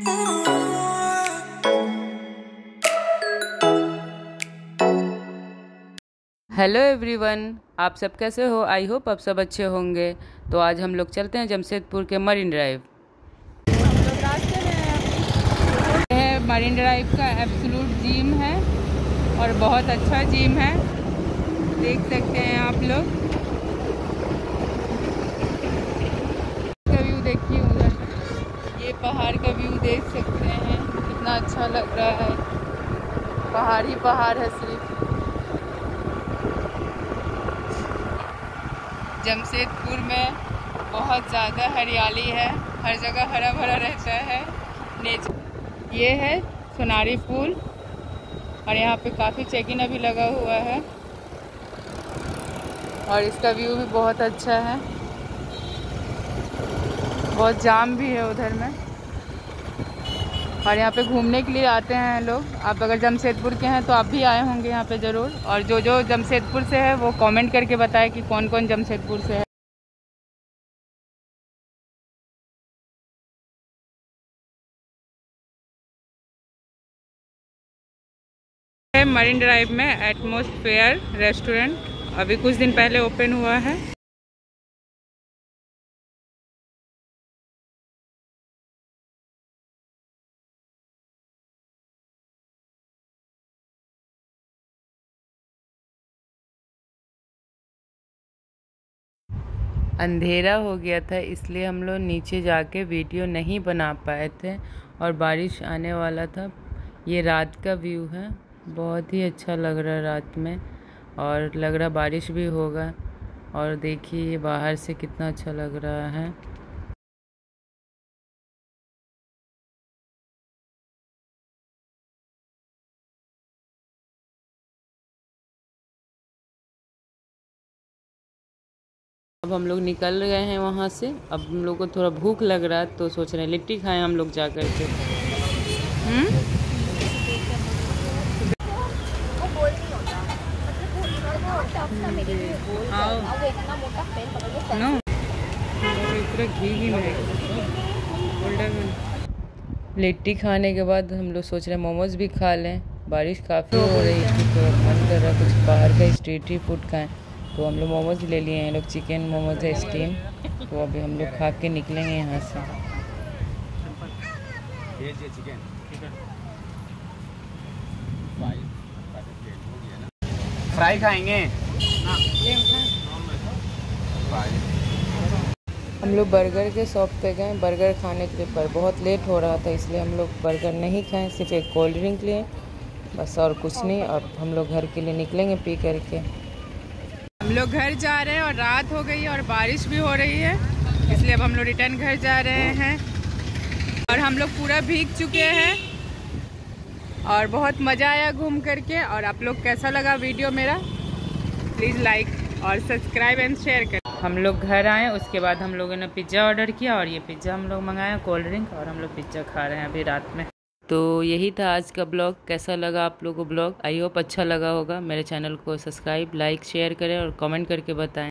Hello everyone, आप सब कैसे हो? आई होप आप सब अच्छे होंगे। तो आज हम लोग चलते हैं जमशेदपुर के मरीन ड्राइव। हम लोग रास्ते में है। मरीन ड्राइव का एब्सोल्यूट जिम है और बहुत अच्छा जिम है, देख सकते हैं आप लोग। का व्यू देखिए उधर, ये पहाड़ का व्यू देख सकते हैं, कितना अच्छा लग रहा है। पहाड़ ही पहाड़ है सिर्फ। जमशेदपुर में बहुत ज़्यादा हरियाली है, हर जगह हरा भरा रहता है नेचर। ये है सोनारी पुल और यहाँ पे काफ़ी चेकिंग अभी लगा हुआ है और इसका व्यू भी बहुत अच्छा है। बहुत जाम भी है उधर में और यहाँ पे घूमने के लिए आते हैं लोग। आप अगर जमशेदपुर के हैं तो आप भी आए होंगे यहाँ पे ज़रूर। और जो जो जमशेदपुर से है वो कमेंट करके बताएं कि कौन कौन जमशेदपुर से है। मरीन ड्राइव में एटमॉस्फेयर रेस्टोरेंट अभी कुछ दिन पहले ओपन हुआ है। अंधेरा हो गया था इसलिए हम लोग नीचे जाके वीडियो नहीं बना पाए थे और बारिश आने वाला था। ये रात का व्यू है, बहुत ही अच्छा लग रहा है रात में और लग रहा बारिश भी होगा। और देखिए ये बाहर से कितना अच्छा लग रहा है। अब हम लोग निकल गए हैं वहाँ से। अब हम लोग को थोड़ा भूख लग रहा है तो सोच रहे हैं लिट्टी खाएं हम लोग जा कर के। लिट्टी खाने के बाद हम लोग सोच रहे हैं मोमोज भी खा लें। बारिश काफ़ी हो रही थी तो मन कर रहा कुछ बाहर का स्ट्रीट फूड खाएं, तो हम लोग मोमोज ले लिए हैं। लोग चिकन मोमोज है स्टीम, तो अभी हम लोग खा के निकलेंगे यहाँ से। फ्राई खाएंगे। हम लोग बर्गर के शॉप पे गए बर्गर खाने के लिए, पर बहुत लेट हो रहा था इसलिए हम लोग बर्गर नहीं खाएं, सिर्फ एक कोल्ड ड्रिंक लिए बस और कुछ नहीं। अब हम लोग घर के लिए निकलेंगे पी करके। हम लोग घर जा रहे हैं और रात हो गई है और बारिश भी हो रही है, इसलिए अब हम लोग रिटर्न घर जा रहे हैं। और हम लोग पूरा भीग चुके हैं और बहुत मज़ा आया घूम करके। और आप लोग कैसा लगा वीडियो मेरा, प्लीज़ लाइक और सब्सक्राइब एंड शेयर करें। हम लोग घर आए, उसके बाद हम लोगों ने पिज़्ज़ा ऑर्डर किया और ये पिज़्ज़ा हम लोग मंगाया, कोल्ड ड्रिंक, और हम लोग पिज़्ज़ा खा रहे हैं अभी रात में। तो यही था आज का ब्लॉग। कैसा लगा आप लोगों को ब्लॉग? आई होप अच्छा लगा होगा। मेरे चैनल को सब्सक्राइब, लाइक, शेयर करें और कमेंट करके बताएं।